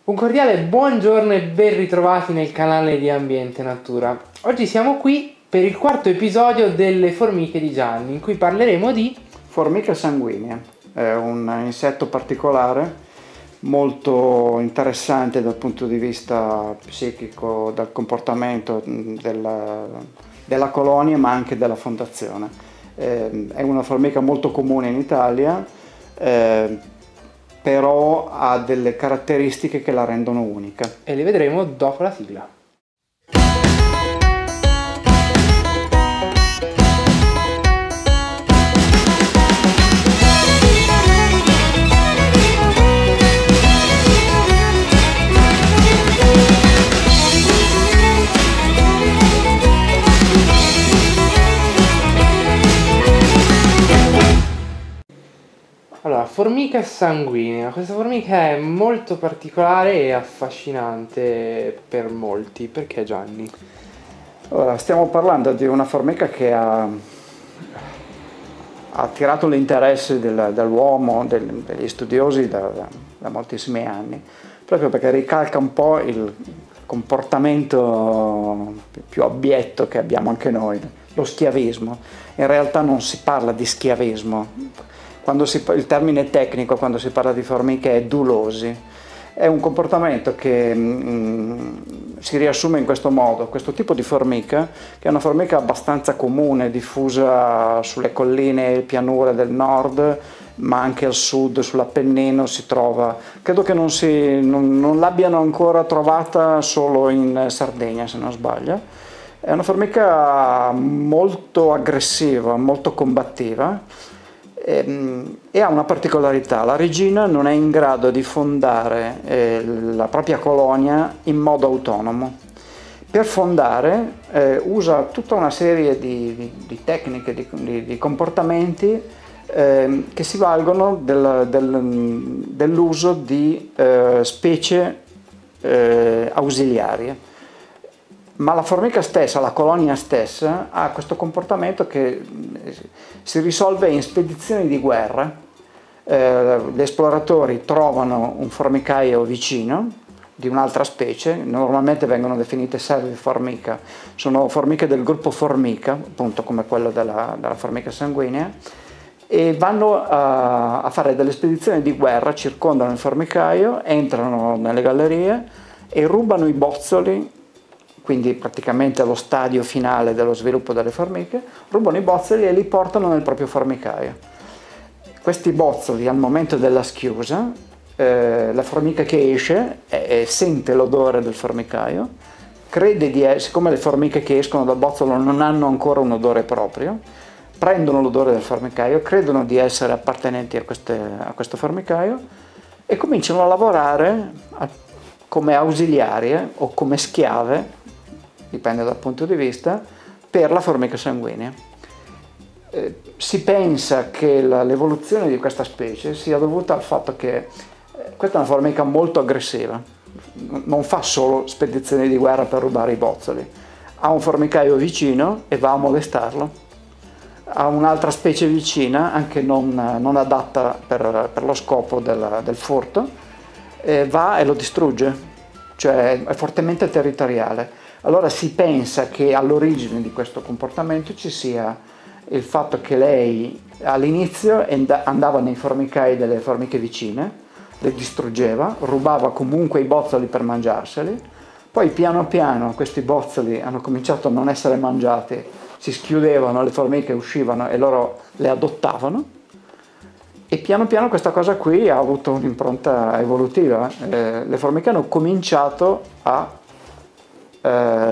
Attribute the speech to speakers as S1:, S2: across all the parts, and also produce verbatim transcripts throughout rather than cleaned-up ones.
S1: Un cordiale buongiorno e ben ritrovati nel canale di Ambiente Natura. Oggi siamo qui per il quarto episodio delle formiche di Gianni, in cui parleremo di
S2: formica sanguigna. È un insetto particolare, molto interessante dal punto di vista psichico, dal comportamento della, della colonia, ma anche della fondazione. Eh, è una formica molto comune in Italia, eh, però ha delle caratteristiche che la rendono unica.
S1: e le vedremo dopo la sigla. Allora, formica sanguigna. Questa formica è molto particolare e affascinante per molti. Perché, Gianni?
S2: Allora, stiamo parlando di una formica che ha, ha attirato l'interesse del, dell'uomo, del, degli studiosi da, da, da moltissimi anni, proprio perché ricalca un po' il comportamento più abietto che abbiamo anche noi, lo schiavismo. In realtà non si parla di schiavismo. Quando si, il termine tecnico quando si parla di formiche è dulosi. È un comportamento che mh, si riassume in questo modo. Questo tipo di formica, che è una formica abbastanza comune, diffusa sulle colline e pianure del nord, ma anche al sud, sull'Appennino si trova. Credo che non, si, non, non l'abbiano ancora trovata solo in Sardegna, se non sbaglio. È una formica molto aggressiva, molto combattiva. E ha una particolarità: la regina non è in grado di fondare eh, la propria colonia in modo autonomo. Per fondare eh, usa tutta una serie di, di, di tecniche, di, di, di comportamenti eh, che si valgono del, del, dell'uso di eh, specie eh, ausiliarie. Ma la formica stessa, la colonia stessa, ha questo comportamento che si risolve in spedizioni di guerra. Eh, gli esploratori trovano un formicaio vicino di un'altra specie, normalmente vengono definite serve formica, sono formiche del gruppo Formica, appunto come quello della, della formica sanguigna, e vanno a, a fare delle spedizioni di guerra, circondano il formicaio, entrano nelle gallerie e rubano i bozzoli. Quindi praticamente allo stadio finale dello sviluppo delle formiche, rubano i bozzoli e li portano nel proprio formicaio. Questi bozzoli al momento della schiusa, eh, la formica che esce eh, sente l'odore del formicaio, crede di essere, siccome le formiche che escono dal bozzolo non hanno ancora un odore proprio, prendono l'odore del formicaio, credono di essere appartenenti a, queste, a questo formicaio e cominciano a lavorare a, come ausiliarie o come schiave, dipende dal punto di vista, per la formica sanguigna. Eh, si pensa che la, l'evoluzione di questa specie sia dovuta al fatto che eh, questa è una formica molto aggressiva, non fa solo spedizioni di guerra per rubare i bozzoli, ha un formicaio vicino e va a molestarlo, ha un'altra specie vicina, anche non, non adatta per, per lo scopo del, del furto, e va e lo distrugge, cioè è fortemente territoriale. Allora si pensa che all'origine di questo comportamento ci sia il fatto che lei all'inizio andava nei formicai delle formiche vicine, le distruggeva, rubava comunque i bozzoli per mangiarseli, poi piano piano questi bozzoli hanno cominciato a non essere mangiati, si schiudevano, le formiche uscivano e loro le adottavano, e piano piano questa cosa qui ha avuto un'impronta evolutiva. Eh, le formiche hanno cominciato a Eh,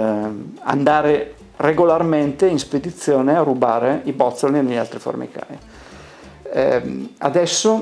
S2: andare regolarmente in spedizione a rubare i bozzoli negli altri formicai. Eh, adesso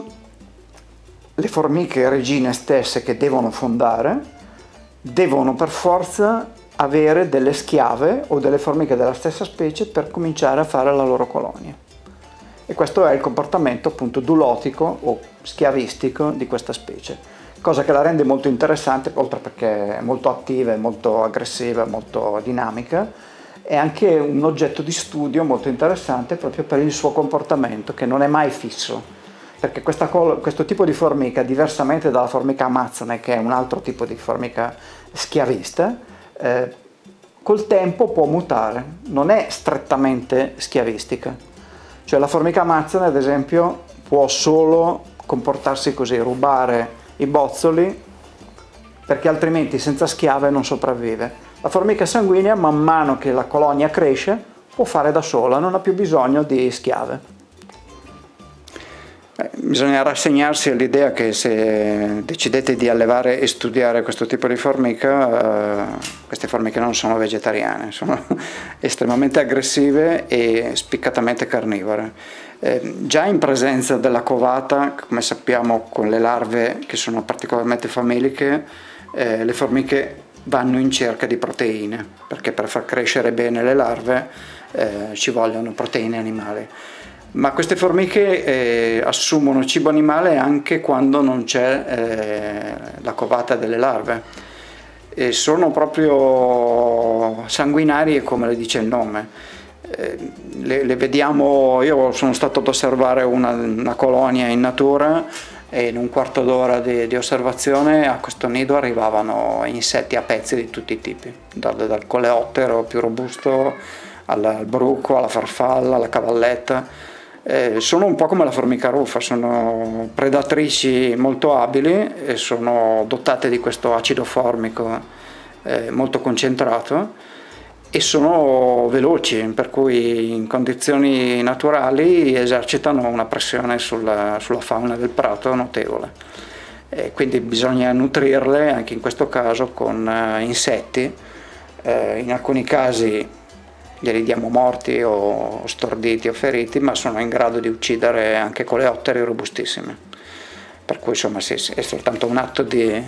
S2: le formiche regine stesse che devono fondare devono per forza avere delle schiave o delle formiche della stessa specie per cominciare a fare la loro colonia. E questo è il comportamento appunto dulotico o schiavistico di questa specie. Cosa che la rende molto interessante, oltre perché è molto attiva, è molto aggressiva, molto dinamica, è anche un oggetto di studio molto interessante proprio per il suo comportamento, che non è mai fisso. perché questa, questo tipo di formica, diversamente dalla formica amazzone, che è un altro tipo di formica schiavista, eh, col tempo può mutare, non è strettamente schiavistica. Cioè la formica amazzone, ad esempio, può solo comportarsi così, rubare i bozzoli, perché altrimenti senza schiave non sopravvive. La formica sanguinea, man mano che la colonia cresce, può fare da sola, non ha più bisogno di schiave.
S3: Eh, bisogna rassegnarsi all'idea che se decidete di allevare e studiare questo tipo di formica, eh, queste formiche non sono vegetariane, sono estremamente aggressive e spiccatamente carnivore. Eh, già in presenza della covata, come sappiamo con le larve che sono particolarmente fameliche, eh, le formiche vanno in cerca di proteine, perché per far crescere bene le larve eh, ci vogliono proteine animali. Ma queste formiche eh, assumono cibo animale anche quando non c'è eh, la covata delle larve. E sono proprio sanguinarie, come le dice il nome. Eh, le, le vediamo, io sono stato ad osservare una, una colonia in natura e in un quarto d'ora di, di osservazione a questo nido arrivavano insetti a pezzi di tutti i tipi, dal, dal coleottero più robusto al, al bruco, alla farfalla, alla cavalletta. Eh, sono un po' come la formica rufa, sono predatrici molto abili e sono dotate di questo acido formico eh, molto concentrato e sono veloci, per cui in condizioni naturali esercitano una pressione sulla, sulla fauna del prato notevole. E quindi bisogna nutrirle anche in questo caso con eh, insetti, eh, in alcuni casi glieli diamo morti o storditi o feriti, ma sono in grado di uccidere anche coleotteri robustissimi, per cui insomma sì, sì, è soltanto un atto di,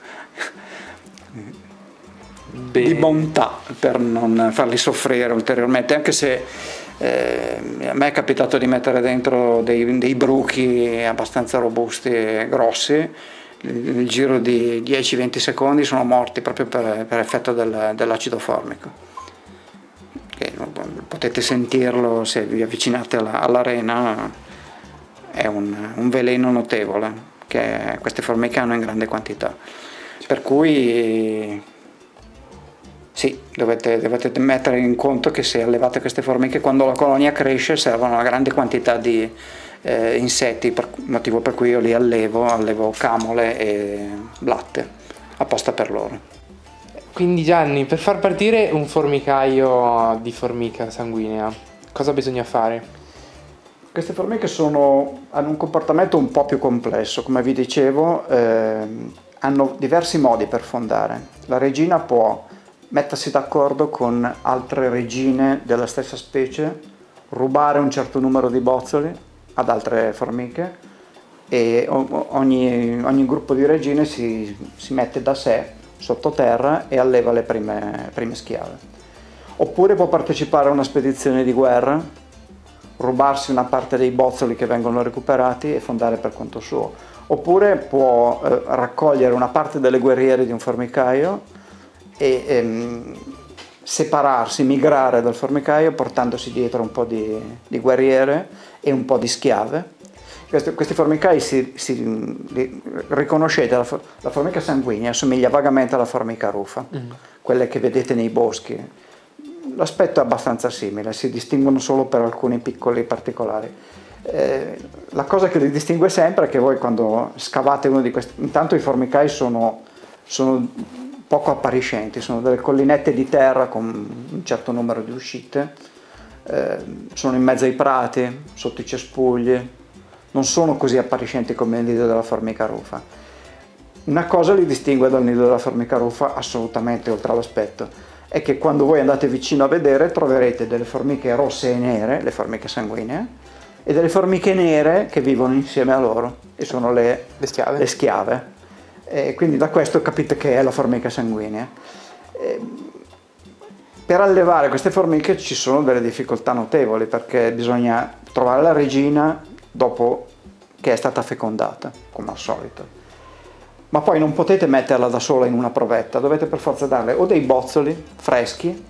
S3: di bontà per non farli soffrire ulteriormente, anche se eh, a me è capitato di mettere dentro dei, dei bruchi abbastanza robusti e grossi, nel giro di dieci venti secondi sono morti proprio per, per effetto del, dell'acido formico. Che potete sentirlo se vi avvicinate alla, all'arena, è un, un veleno notevole che queste formiche hanno in grande quantità, per cui sì, dovete, dovete mettere in conto che se allevate queste formiche, quando la colonia cresce servono una grande quantità di eh, insetti, per, motivo per cui io li allevo, allevo camole e blatte apposta per loro.
S1: Quindi Gianni, per far partire un formicaio di formica sanguinea, cosa bisogna fare?
S2: Queste formiche sono, hanno un comportamento un po' più complesso, come vi dicevo, eh, hanno diversi modi per fondare. La regina può mettersi d'accordo con altre regine della stessa specie, rubare un certo numero di bozzoli ad altre formiche e ogni, ogni gruppo di regine si, si mette da sé sottoterra e alleva le prime, prime schiave. Oppure può partecipare a una spedizione di guerra, rubarsi una parte dei bozzoli che vengono recuperati e fondare per conto suo. Oppure può eh, raccogliere una parte delle guerriere di un formicaio e ehm, separarsi, migrare dal formicaio portandosi dietro un po' di, di guerriere e un po' di schiave. Questi, questi formicai si, si li, riconoscete, la, la formica sanguinea assomiglia vagamente alla formica rufa, mm. quelle che vedete nei boschi. L'aspetto è abbastanza simile, si distinguono solo per alcuni piccoli particolari. Eh, la cosa che li distingue sempre è che voi quando scavate uno di questi, intanto i formicai sono, sono poco appariscenti, sono delle collinette di terra con un certo numero di uscite, eh, sono in mezzo ai prati, sotto i cespugli, non sono così appariscenti come il nido della formica rufa. Una cosa li distingue dal nido della formica rufa assolutamente, oltre all'aspetto, è che quando voi andate vicino a vedere troverete delle formiche rosse e nere, le formiche sanguinee, e delle formiche nere che vivono insieme a loro e sono le,
S1: le schiave.
S2: Le schiave. E quindi da questo capite che è la formica sanguinea. E per allevare queste formiche ci sono delle difficoltà notevoli, perché bisogna trovare la regina dopo che è stata fecondata, come al solito. Ma poi non potete metterla da sola in una provetta, dovete per forza darle o dei bozzoli freschi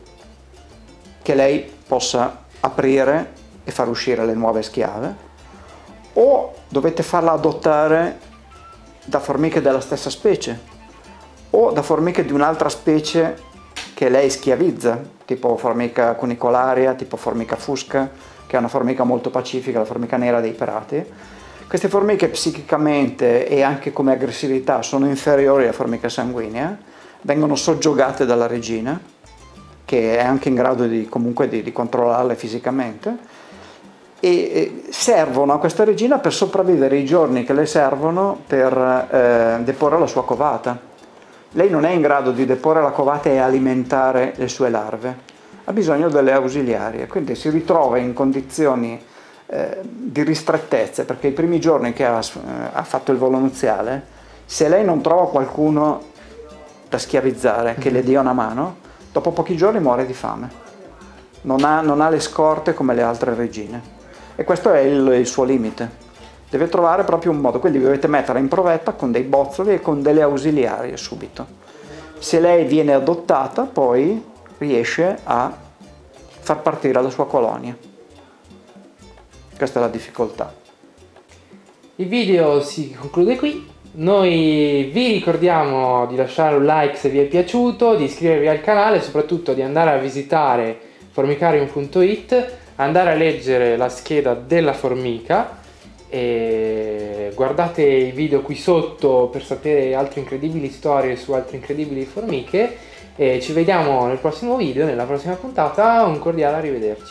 S2: che lei possa aprire e far uscire le nuove schiave, o dovete farla adottare da formiche della stessa specie o da formiche di un'altra specie che lei schiavizza, tipo formica cunicolaria, tipo formica fusca, che è una formica molto pacifica, la formica nera dei pirati. Queste formiche psichicamente e anche come aggressività sono inferiori alla formica sanguigna, vengono soggiogate dalla regina, che è anche in grado di, comunque di, di controllarle fisicamente, e servono a questa regina per sopravvivere i giorni che le servono per eh, deporre la sua covata. Lei non è in grado di deporre la covata e alimentare le sue larve, ha bisogno delle ausiliarie, quindi si ritrova in condizioni eh, di ristrettezze, perché i primi giorni che ha, ha fatto il volo nuziale, se lei non trova qualcuno da schiavizzare che le dia una mano, dopo pochi giorni muore di fame, non ha, non ha le scorte come le altre regine, e questo è il, il suo limite. Deve trovare proprio un modo, quindi vi dovete mettere in provetta con dei bozzoli e con delle ausiliarie subito. Se lei viene adottata, poi riesce a far partire la sua colonia. Questa è la difficoltà.
S1: Il video si conclude qui. Noi vi ricordiamo di lasciare un like se vi è piaciuto, di iscrivervi al canale e soprattutto di andare a visitare formicarium punto it, andare a leggere la scheda della formica e guardate i video qui sotto per sapere altre incredibili storie su altre incredibili formiche, e ci vediamo nel prossimo video, nella prossima puntata. Un cordiale arrivederci.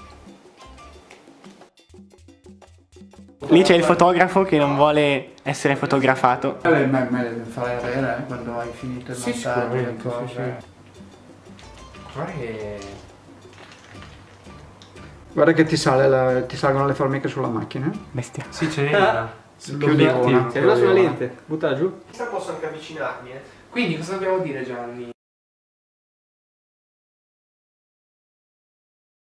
S4: Lì c'è il fotografo che non vuole essere fotografato.
S2: Me, me le farai avere eh, quando hai finito il
S1: Sì,
S2: montaggio.
S1: sicuramente, sì, sì. Guarda che...
S2: Guarda che ti, sale la, ti salgono le formiche sulla macchina.
S4: Bestia.
S1: Sì, ce n'è una.
S2: Più di una.
S5: Sei una sulla lente, buttala giù.
S6: Chissà, posso anche avvicinarmi, eh.
S1: Quindi cosa dobbiamo dire, Gianni?